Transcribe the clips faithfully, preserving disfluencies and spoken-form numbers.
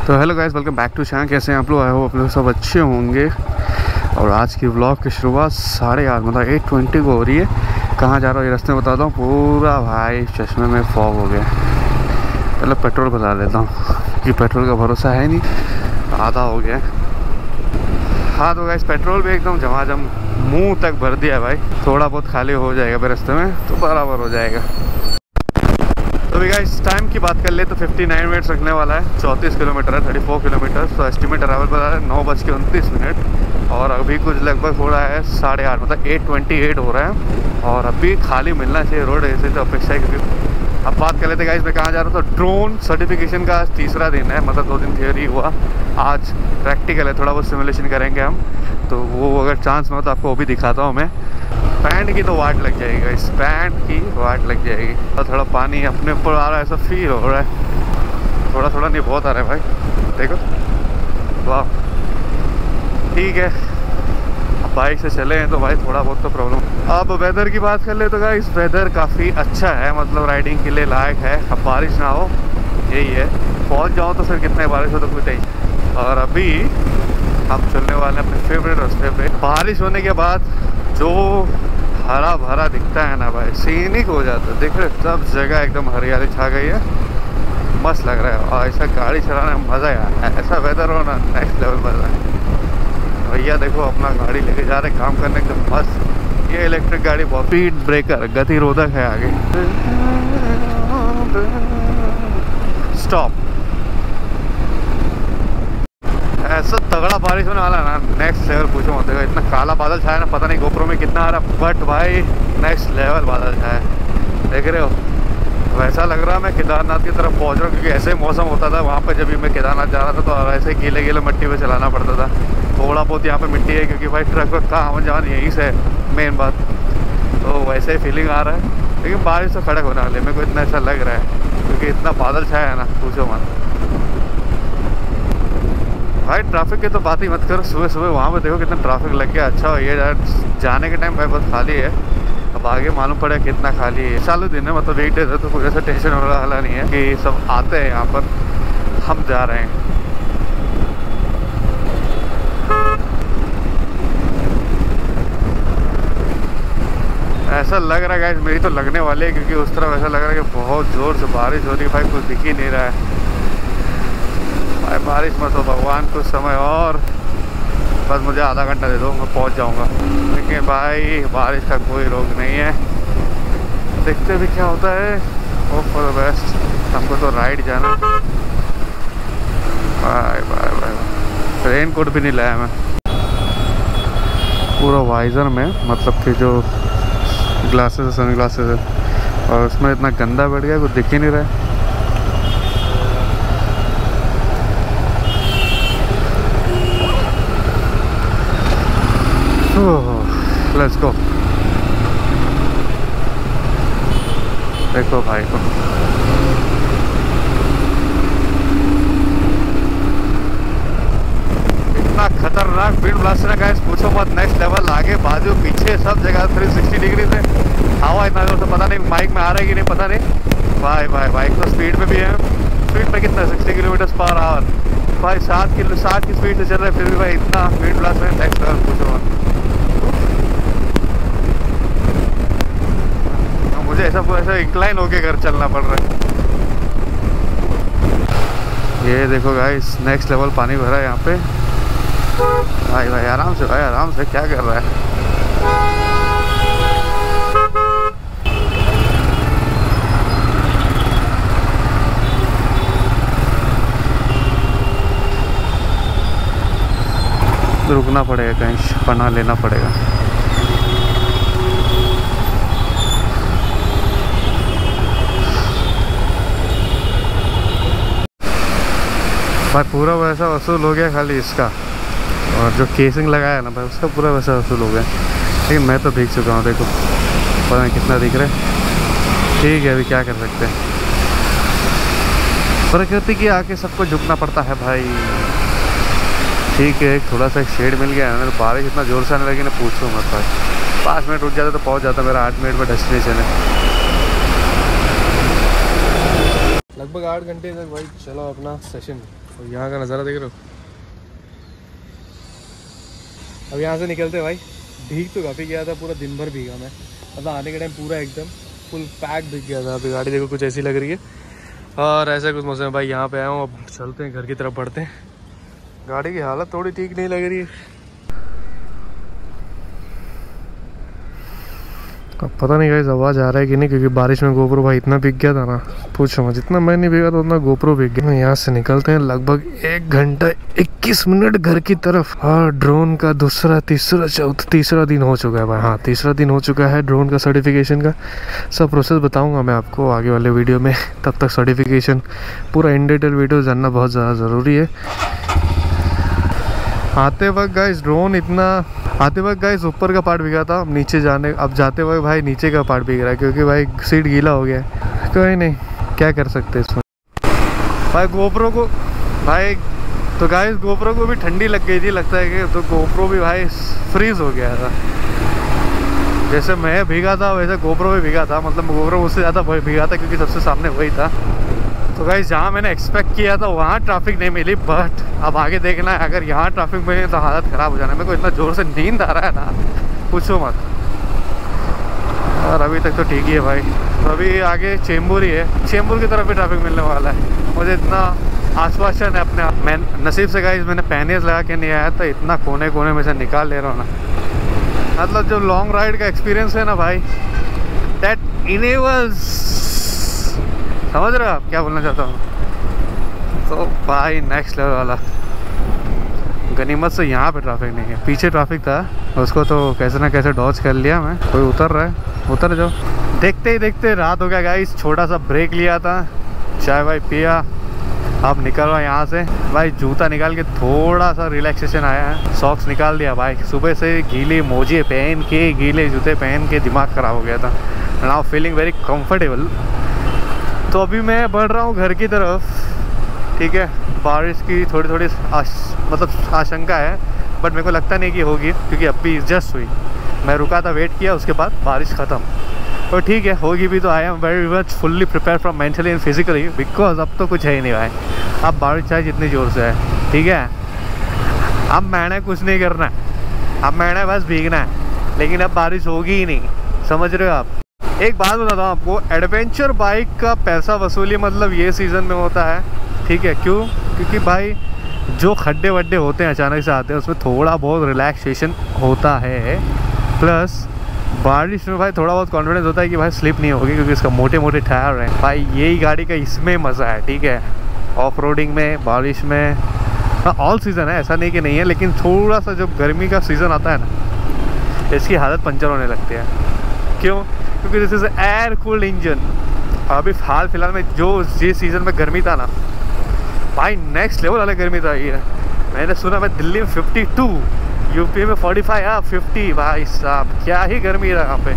तो hello guys, welcome back to channel. कैसे हैं आप लोग? आए हो आप लोग सब अच्छे होंगे। और आज की व्लॉग की शुरुआत साढ़े आठ मतलब एट ट्वेंटी को हो रही है। कहाँ जा रहा हूँ ये रास्ते में बताता हूँ। पूरा भाई चश्मे में फॉग हो गया। पहले पेट्रोल भरा लेता हूँ कि पेट्रोल का भरोसा है नहीं, आधा हो गया। हाँ तो गाइस पेट्रोल भी एकदम झमाझम मुँह तक भर दिया भाई। थोड़ा बहुत खाली हो जाएगा फिर रास्ते में तो बराबर हो जाएगा। तो भी गाइस टाइम की बात कर ले तो उनसठ मिनट्स रखने वाला है। चौंतीस किलोमीटर है, चौंतीस किलोमीटर। तो एस्टिमेट अराइवल पर है नौ बज के उनतीस मिनट और अभी कुछ लगभग हो रहा है साढ़े आठ मतलब एट ट्वेंटी एट हो रहा है। और अभी खाली मिलना चाहिए रोड, ऐसे तो अपेक्षा है। क्योंकि अब बात कर लेते हैं गाइस मैं कहाँ जा रहा हूँ। तो ड्रोन सर्टिफिकेशन का आज तीसरा दिन है, मतलब दो दिन थियोरी हुआ, आज प्रैक्टिकल है। थोड़ा बहुत सिमुलेशन करेंगे हम, तो वो अगर चांस में हो तो आपको वो भी दिखाता हूँ मैं। पैंट की तो वाट लग जाएगी इस पैंट की वाट लग जाएगी। और थोड़ा पानी अपने ऊपर आ रहा है, ऐसा फील हो रहा है। थोड़ा थोड़ा नहीं बहुत आ रहा है भाई, देखो। वाह ठीक है, अब बाइक से चले हैं तो भाई थोड़ा बहुत तो प्रॉब्लम। अब वेदर की बात कर ले तो गाइस वेदर काफ़ी अच्छा है, मतलब राइडिंग के लिए लायक है। अब बारिश ना हो यही है, पहुँच जाओ तो फिर कितने बारिश हो तो कोई टेंशन। और अभी हम चलने वाले हैं अपने फेवरेट रास्ते पे। बारिश होने के बाद जो हरा भरा दिखता है ना भाई, सीनिक हो जाता है। देख रहे सब जगह एकदम हरियाली छा गई है, मस्त लग रहा है। और ऐसा गाड़ी चलाने में मज़ा है, ऐसा वेदर हो ना नेक्स्ट लेवल मज़ा है। भैया देखो अपना गाड़ी लेके जा रहे काम करने एकदम मस्त। ये इलेक्ट्रिक गाड़ी बहुत स्पीड ब्रेकर गतिरोधक है आगे। स्टॉप। ऐसा तगड़ा बारिश होने वाला है ना नेक्स्ट लेवल, पूछो मत। देखो इतना काला बादल छाया ना, पता नहीं गोप्रो में कितना आ रहा, बट भाई नेक्स्ट लेवल बादल छाया, देख रहे हो। वैसा लग रहा है मैं केदारनाथ की तरफ पहुंच रहा हूँ, क्योंकि ऐसे मौसम होता था वहाँ पे जब भी मैं केदारनाथ जा रहा था तो ऐसे गीले गीले मिट्टी पे चलाना पड़ता था। थोड़ा बहुत यहाँ पे मिट्टी है क्योंकि भाई ट्रक वक का आवन जान यहीं से मेन बात, तो वैसे ही फीलिंग आ रहा है। लेकिन बारिश तो खड़क होने वाली है, मेरे को इतना ऐसा लग रहा है क्योंकि इतना बादल छाया है ना, पूछो मत भाई। ट्रैफिक की तो बात ही मत करो, सुबह सुबह वहाँ पे देखो कितना ट्रैफिक लग गया। अच्छा हो ये जाने के टाइम भाई बहुत खाली है, अब आगे मालूम पड़ेगा कितना खाली है। चालू दिन है मतलब वीक डेज है, तो कोई ऐसा टेंशन वाला नहीं है कि सब आते हैं यहाँ पर, हम जा रहे हैं। ऐसा लग रहा है गाइस मेरी तो लगने वाली है, क्योंकि उस तरफ ऐसा लग रहा है कि बहुत ज़ोर से बारिश हो रही है भाई, कुछ दिख ही नहीं रहा है भाई। बारिश मत हो भगवान, कुछ समय और, बस मुझे आधा घंटा दे दो मैं पहुंच जाऊंगा। लेकिन भाई बारिश का कोई रोक नहीं है, देखते भी क्या होता है। Hope for the best. हमको तो राइड जाना। Bye bye bye. Rain coat भी नहीं लाया मैं, पूरा वाइजर में, मतलब कि जो ग्लासेस है सन ग्लासेस है, और उसमें इतना गंदा बैठ गया कुछ दिख ही नहीं रहा है। Let's go. देखो भाई को इतना खतरनाक विंड ब्लास्ट है गाइस, पूछो मत। नेक्स्ट लेवल, आगे बाजू पीछे सब जगह तीन सौ साठ डिग्री से हवा इतना जोर से, पता नहीं माइक में आ रहा है कि नहीं पता नहीं। भाई भाई बाइक तो स्पीड में भी है, स्पीड में कितना साठ किलोमीटर पर आवर भाई, सात किलो सात की स्पीड से चल रहा है, फिर भी भाई इतना विंड ब्लास्ट है नेक्स्ट लेवल, पूछो मत। मुझे ऐसा ऐसा इंक्लाइन होके घर चलना पड़ रहा है। ये देखो गाइस नेक्स्ट लेवल पानी भरा है यहाँ पे। भाई भाई आराम से भाई आराम से, क्या कर रहा है। रुकना पड़ेगा, कहीं पनाह लेना पड़ेगा। भाई पूरा वैसा वसूल हो गया खाली इसका, और जो केसिंग लगाया है ना भाई उसका पूरा वैसा वसूल हो गया। लेकिन मैं तो भीग चुका हूँ, देखो पता नहीं कितना दिख रहा है। ठीक है अभी क्या कर सकते हैं, प्रकृति की आके सबको झुकना पड़ता है भाई। ठीक है थोड़ा सा एक शेड मिल गया है ना, तो बारिश इतना ज़ोर से आने लगी ना पूछो मत भाई। पाँच मिनट रुक जाता तो पहुँच जाता, मेरा आठ मिनट में डेस्टिनेशन है। लगभग आठ घंटे तक भाई चलो अपना सेशन तो यहाँ का नज़ारा देख रहे हो। अब यहाँ से निकलते भाई, भीग तो काफ़ी गया था, पूरा दिन भर भीगा मैं, मतलब आने के टाइम पूरा एकदम फुल पैक भीग गया था। अभी गाड़ी देखो कुछ ऐसी लग रही है और ऐसा कुछ मौसम है भाई। यहाँ पे आया हूँ, अब चलते हैं घर की तरफ बढ़ते हैं। गाड़ी की हालत थोड़ी ठीक नहीं लग रही है। अब पता नहीं गाइस आवाज़ आ रहा है कि नहीं, क्योंकि बारिश में गोप्रो भाई इतना भीग गया था ना, पूछो मत। जितना मैं नहीं भीगा था उतना गोप्रो भीग गया। यहाँ से निकलते हैं लगभग एक घंटा इक्कीस मिनट घर की तरफ। और ड्रोन का दूसरा तीसरा चौथा तीसरा दिन हो चुका है भाई। हाँ तीसरा दिन हो चुका है ड्रोन का सर्टिफिकेशन का। सब प्रोसेस बताऊँगा मैं आपको आगे वाले वीडियो में। तब तक सर्टिफिकेशन पूरा इन डिटेल वीडियो जानना बहुत ज़्यादा ज़रूरी है। आते वक्त गाइस ड्रोन इतना आते वक्त गाइस ऊपर का पार्ट भीगा था, अब नीचे जाने अब जाते वक्त भाई नीचे का पार्ट भीग रहा है, क्योंकि भाई सीट गीला हो गया है। कोई नहीं, क्या कर सकते इसमें भाई। गोप्रो को भाई तो गाइस गोप्रो को भी ठंडी लग गई थी लगता है कि, तो गोप्रो भी भाई फ्रीज हो गया था। जैसे मैं भीगा था वैसे गोप्रो भी भीगा था, मतलब गोप्रो मुझसे ज़्यादा भीगा था क्योंकि सबसे सामने वही था। तो गाइस जहाँ मैंने एक्सपेक्ट किया था वहाँ ट्रैफिक नहीं मिली, बट अब आगे देखना है, अगर यहाँ ट्रैफिक मिले तो हालत ख़राब हो जाना है। मेरे को इतना ज़ोर से नींद आ रहा है ना, पूछो मत। और अभी तक तो ठीक ही है भाई। तो अभी आगे चेंबूर ही है, चेंबूर की तरफ भी ट्रैफिक मिलने वाला है। मुझे इतना आश्वासन है अपने आप। मैं नसीब से गाइस मैंने पैनियस लगा के नहीं आया, तो इतना कोने कोने में से निकाल ले रहा हूँ ना। मतलब जो लॉन्ग राइड का एक्सपीरियंस है ना भाई, दैट इनेबल्स, समझ रहे हो आप क्या बोलना चाहता हूँ। तो भाई नेक्स्ट लेवल वाला। गनीमत से यहाँ पे ट्रैफिक नहीं है, पीछे ट्रैफिक था, उसको तो कैसे ना कैसे डॉज कर लिया मैं। कोई उतर रहा है, उतर जाओ। देखते ही देखते रात हो गया गाइस। छोटा सा ब्रेक लिया था, चाय वाय पिया, अब निकल रहा यहाँ से भाई। जूता निकाल के थोड़ा सा रिलैक्सेशन आया है, सॉक्स निकाल दिया भाई। सुबह से गीले मोजे पहन के, गीले जूते पहन के दिमाग ख़राब हो गया था। Now feeling very comfortable. तो अभी मैं बढ़ रहा हूँ घर की तरफ, ठीक है। बारिश की थोड़ी थोड़ी आश, मतलब आशंका है, बट मेरे को लगता नहीं कि होगी, क्योंकि अभी जस्ट हुई। मैं रुका था, वेट किया, उसके बाद बारिश ख़त्म। तो ठीक है, होगी भी तो। I am very much fully prepare from mentally and physically, because अब तो कुछ है ही नहीं भाई। अब बारिश चाहे जितनी ज़ोर से है, ठीक है। अब मैंने कुछ नहीं करना है, अब मैंने बस भीगना है, लेकिन अब बारिश होगी ही नहीं, समझ रहे हो आप। एक बात बताता हूँ आपको, एडवेंचर बाइक का पैसा वसूली मतलब ये सीज़न में होता है, ठीक है। क्यों? क्योंकि भाई जो खड्डे वड्डे होते हैं अचानक से आते हैं, उसमें थोड़ा बहुत रिलैक्सेशन होता है। प्लस बारिश में भाई थोड़ा बहुत कॉन्फिडेंस होता है कि भाई स्लिप नहीं होगी, क्योंकि इसका मोटे मोटे टायर हैं भाई। यही गाड़ी का इसमें मज़ा है, ठीक है। ऑफ रोडिंग में, बारिश में, हाँ ऑल सीज़न है, ऐसा नहीं कि नहीं है, लेकिन थोड़ा सा जो गर्मी का सीज़न आता है ना, इसकी हालत पंचर होने लगती है। क्यों? क्योंकि this is air cooled engine. अभी हाल फिलहाल में जो जिस सीज़न में गर्मी था ना भाई, नेक्स्ट लेवल वाला गर्मी था ये। मैंने सुना मैं दिल्ली में फिफ्टी टू, यूपी में फोर्टी फाइव, हाँ फिफ्टी, भाई साहब क्या ही गर्मी है यहाँ पे।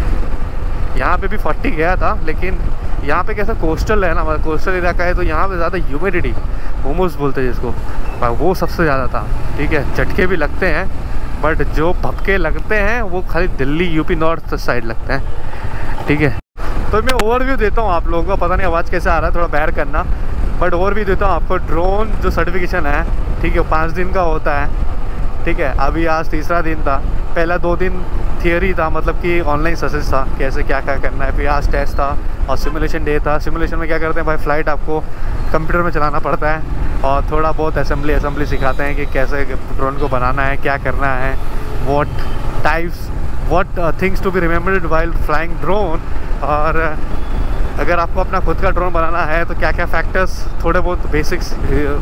यहाँ पे भी फोर्टी गया था, लेकिन यहाँ पे कैसा कोस्टल है ना, मतलब कोस्टल इलाका है, तो यहाँ पे ज़्यादा ह्यूमिडिटी, हुमस बोलते हैं जिसको, वो सबसे ज़्यादा था, ठीक है। झटके भी लगते हैं, बट जो भपके लगते हैं वो खाली दिल्ली यूपी नॉर्थ साइड लगते हैं, ठीक है। तो मैं ओवरव्यू देता हूँ आप लोगों को, पता नहीं आवाज़ कैसे आ रहा है, थोड़ा बैर करना, बट ओवरव्यू देता हूँ आपको। ड्रोन जो सर्टिफिकेशन है, ठीक है, पाँच दिन का होता है, ठीक है। अभी आज तीसरा दिन था, पहला दो दिन थियरी था, मतलब कि ऑनलाइन सेशंस था, कैसे क्या क्या करना है। फिर आज टेस्ट था और सिमुलेशन डे था। सिमुलेशन में क्या करते हैं भाई, फ़्लाइट आपको कंप्यूटर में चलाना पड़ता है, और थोड़ा बहुत असेंबली असेंबली सिखाते हैं कि कैसे ड्रोन को बनाना है, क्या करना है, what types what things to be remembered while flying drone. और अगर आपको अपना खुद का ड्रोन बनाना है तो क्या क्या फैक्टर्स, थोड़े बहुत बेसिक्स,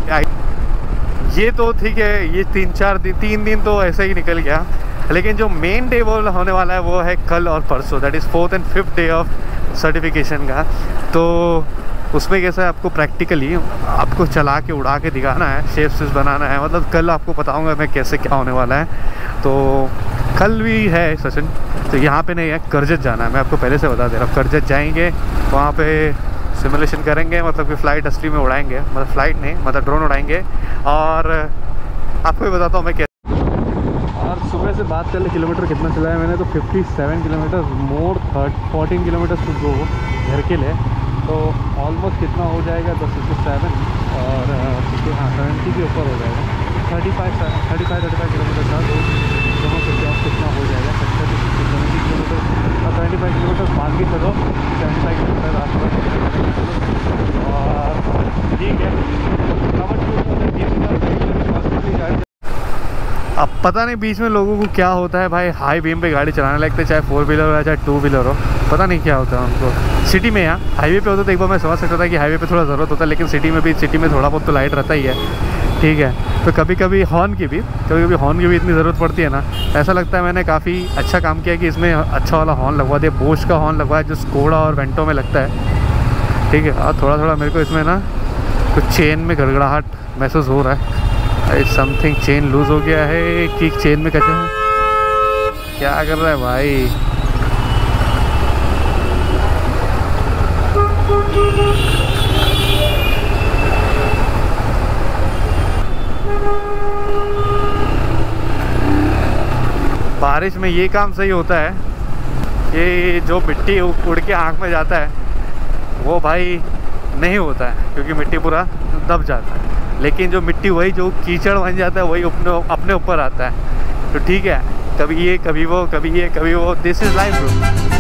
ये तो ठीक है। ये तीन चार दिन तीन दिन तो ऐसे ही निकल गया, लेकिन जो मेन डे वो होने वाला है वो है कल और परसों, that is fourth and fifth day of certification का। तो उसमें कैसा है, आपको प्रैक्टिकली आपको चला के उड़ा के दिखाना है, शेप शेप्स बनाना है। मतलब कल आपको बताऊंगा मैं कैसे क्या होने वाला है। तो कल भी है सेशन, तो यहाँ पे नहीं है, करजत जाना है। मैं आपको पहले से बता दे रहा हूँ, करजत जाएंगे, वहाँ पे सिमुलेशन करेंगे, मतलब कि फ़्लाइट असली में उड़ाएंगे, मतलब फ़्लाइट नहीं, मतलब ड्रोन उड़ाएंगे। और आपको भी बताता हूँ मैं कैसे। और सुबह से बात कर ले किलोमीटर कितना चलाया मैंने, तो fifty seven kilometre, more thirty fourteen kilometre to go घर के लिए। तो ऑलमोस्ट कितना हो जाएगा, दस से सेवन। और क्योंकि हाँ सेवेंटी के ऊपर हो जाएगा, thirty five thirty five thirty five kilometre था, तो दोनों से आप कितना हो जाएगा सत्तर सेवेंटी किलोमीटर और ट्वेंटी फाइव किलोमीटर मान के चलो, सेवेंटी फाइव किलोमीटर आसपास। और ठीक है, अब पता नहीं बीच में लोगों को क्या होता है भाई, हाई बीम पे गाड़ी चलाने लगते, चाहे फोर व्हीलर हो या चाहे टू व्हीलर हो, पता नहीं क्या होता है उनको। सिटी में यहाँ हाईवे पे होता तो एक बार मैं समझ सकता था कि हाईवे पे थोड़ा ज़रूरत होता है, लेकिन सिटी में भी सिटी में थोड़ा बहुत तो लाइट रहता ही है, ठीक है। तो कभी कभी हॉर्न की भी कभी कभी हॉर्न की भी इतनी ज़रूरत पड़ती है ना, ऐसा लगता है मैंने काफ़ी अच्छा काम किया कि इसमें अच्छा वाला हॉर्न लगवा दिया, बोश का हॉर्न लगवाया जो स्कोडा और वेंटो में लगता है, ठीक है। और थोड़ा थोड़ा मेरे को इसमें ना कुछ चेन में गड़गड़ाहट महसूस हो रहा है, समथिंग चेन लूज़ हो गया है कि चेन में कचरा है, क्या कर रहा है भाई। बारिश में ये काम सही होता है, ये जो मिट्टी उड़ के आँख में जाता है वो भाई नहीं होता है, क्योंकि मिट्टी पूरा दब जाता है, लेकिन जो मिट्टी वही जो कीचड़ बन जाता है वही अपने अपने ऊपर आता है। तो ठीक है, कभी ये कभी वो कभी ये कभी वो, दिस इज़ लाइफ ब्रो।